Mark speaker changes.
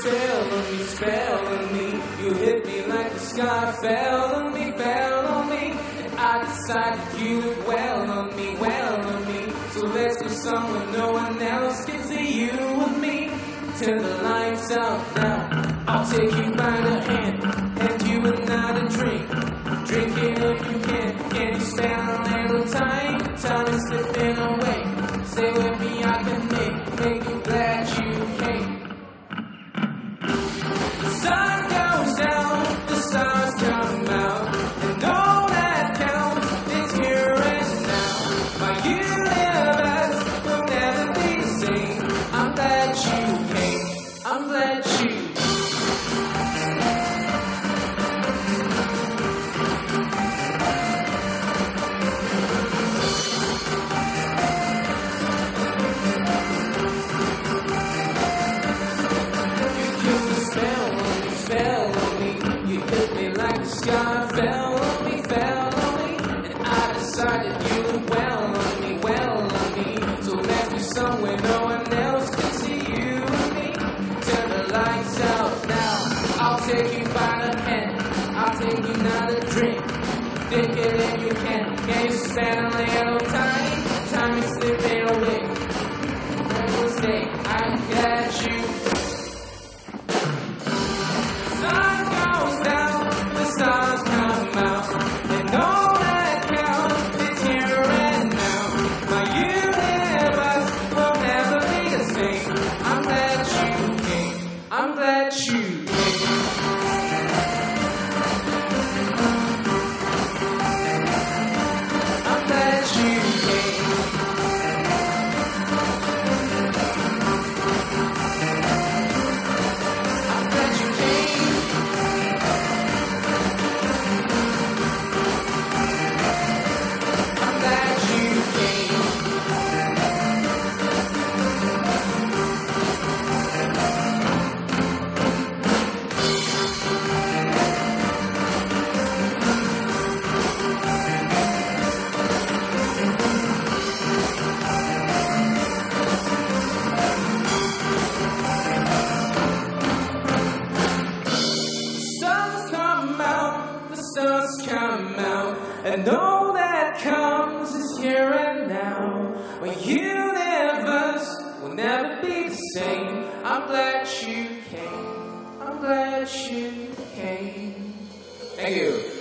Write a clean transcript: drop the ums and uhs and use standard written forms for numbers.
Speaker 1: spell on me. You hit me like the sky fell on me. And I decided you would well on me. So let's go somewhere no one else can see you and me. Turn the lights out now. I'll take you by the hand you another drink. Drink it if you can. Can you spend a little time? Time is slipping away. Stay with me, I can make you glad you came. The sun goes down, the stars come out, and all that counts is here and now. My universe will never be the same. I'm glad you came. I'm glad you. Sky fell on me, and I decided you were well on me. So let's be somewhere no one else can see you and me. Turn the lights out now. I'll take you by the hand. I'll take you another drink. Drink it if you can. Can you spend a little time? Time is slipping away. Every day I got you. Sun goes down. Stars come out, and all that counts is here and now. My universe will never be the same. I'm glad you came. I'm glad you came. I'm glad you came. I'm glad you came. Stars come out, and all that comes is here and now. My universe will never be the same. I'm glad you came. I'm glad you came. Thank you.